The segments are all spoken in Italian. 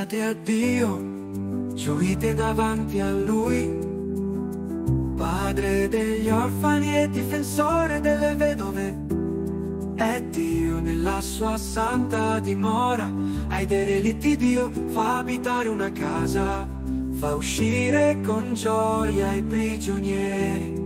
Cantate a Dio, gioite davanti a Lui, Padre degli orfani e difensore delle vedove. È Dio nella sua santa dimora, ai derelitti Dio fa abitare una casa, fa uscire con gioia i prigionieri.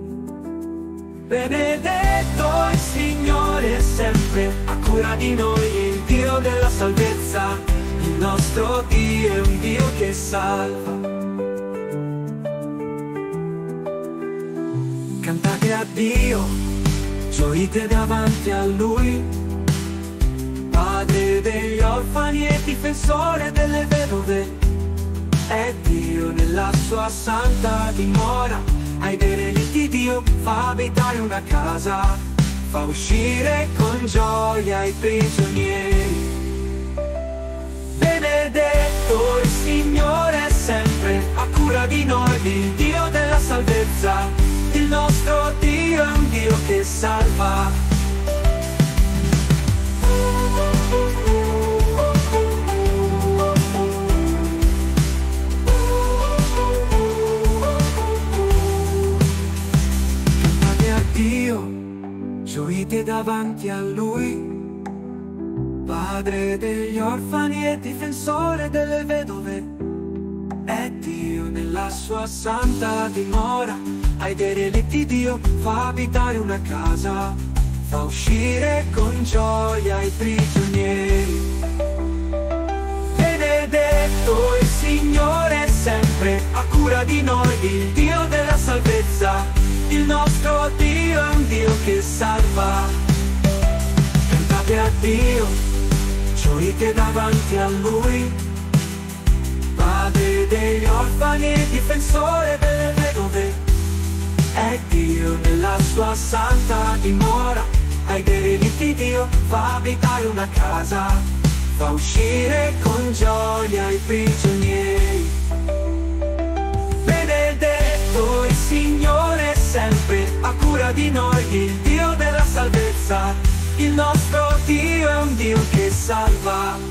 Benedetto il Signore sempre, a cura di noi il Dio della salvezza. Il nostro Dio è un Dio che salva. Cantate a Dio, gioite davanti a Lui, Padre degli orfani e difensore delle vedove. È Dio nella sua santa dimora, ai derelitti Dio fa abitare una casa, fa uscire con gioia i prigionieri. Benedetto il Signore sempre, a cura di noi il Dio della salvezza. Il nostro Dio è un Dio che salva. Cantate a Dio, gioite davanti a Lui, Padre degli orfani e difensore delle vedove. È Dio nella sua santa dimora, ai derelitti Dio fa abitare una casa, fa uscire con gioia i prigionieri. Benedetto il Signore sempre, a cura di noi il Dio della salvezza. Il nostro Dio è un Dio che salva. Cantate a Dio, gioite davanti a Lui, Padre degli orfani e difensore delle vedove. È Dio nella sua santa dimora, ai derelitti Dio fa abitare una casa, fa uscire con gioia i prigionieri. Benedetto il Signore sempre, a cura di noi il Dio della salvezza. Il nostro Dio è un Dio che salva.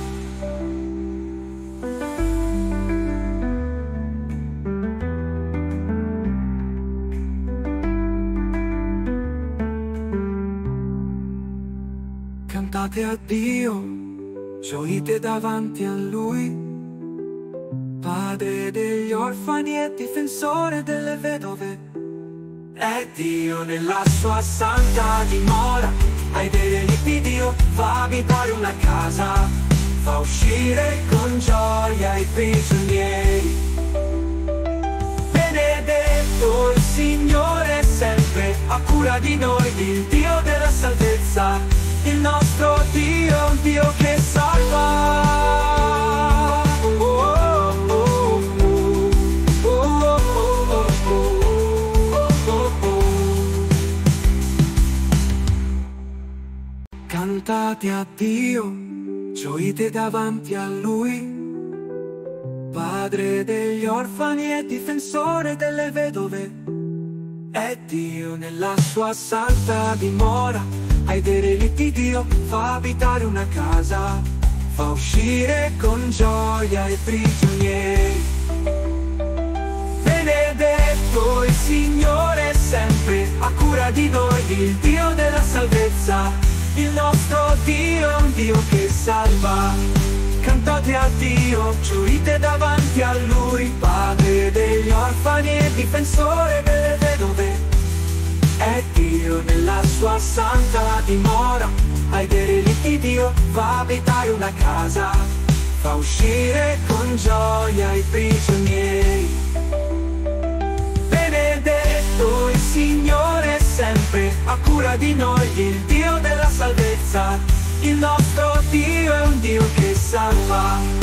Cantate a Dio, gioite davanti a Lui, Padre degli orfani e difensore delle vedove. È Dio nella sua santa dimora, ai derelitti Dio fa abitare una casa, fa uscire con gioia i prigionieri. Benedetto il Signore sempre, a cura di noi il Dio della salvezza. Il nostro Dio è un Dio che salva. Cantate a Dio, gioite davanti a Lui, Padre degli orfani e difensore delle vedove. È Dio nella sua santa dimora, ai derelitti Dio fa abitare una casa, fa uscire con gioia i prigionieri. Benedetto il Signore sempre, a cura di noi il Dio della salvezza. Il nostro Dio è un Dio che salva. Cantate a Dio, gioite davanti a Lui, Padre degli orfani e difensore delle vedove. È Dio nella sua santa dimora, ai derelitti Dio fa abitare una casa, fa uscire con gioia i prigionieri. Benedetto il Signore sempre, a cura di noi il Dio della salvezza. Il nostro Dio è un Dio che salva.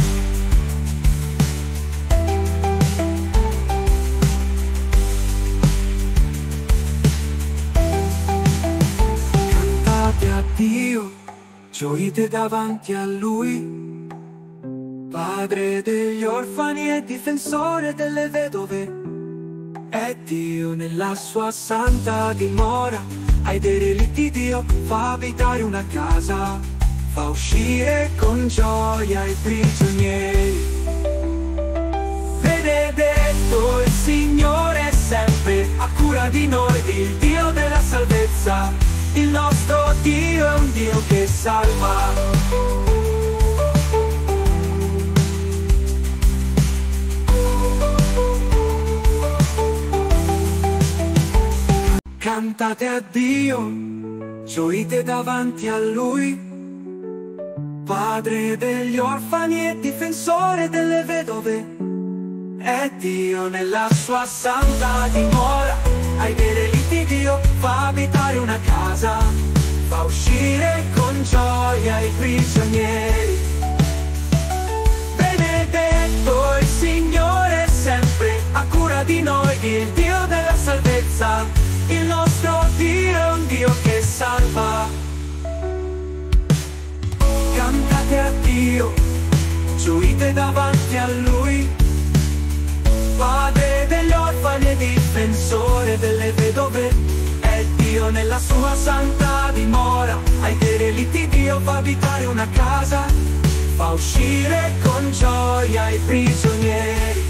A Dio, gioite davanti a Lui, Padre degli orfani e difensore delle vedove. È Dio nella sua santa dimora, ai derelitti Dio fa abitare una casa, fa uscire con gioia i prigionieri. Benedetto il Signore è sempre a cura di noi, il Dio della salvezza. Il nostro Dio è un Dio che salva. Cantate a Dio, gioite davanti a Lui, Padre degli orfani e difensore delle vedove. È Dio nella sua santa dimora, ai derelitti Dio fa abitare una casa, fa uscire con gioia i prigionieri. Benedetto il Signore è sempre a cura di noi, il Dio della salvezza. Il nostro Dio è un Dio che salva. Cantate a Dio, gioite davanti a Lui, Padre degli orfani e difensore delle vedove. È Dio nella sua santa dimora, ai derelitti Dio fa abitare una casa, fa uscire con gioia i prigionieri.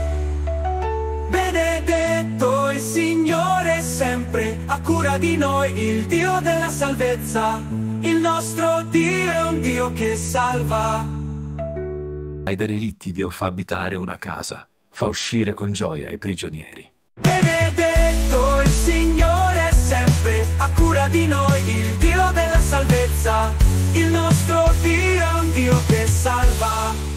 Benedetto il Signore è sempre a cura di noi, il Dio della salvezza. Il nostro Dio è un Dio che salva. Ai derelitti Dio fa abitare una casa, fa uscire con gioia i prigionieri. Benedetto il Signore è sempre a cura di noi, il Dio della salvezza. Il nostro Dio è un Dio che salva.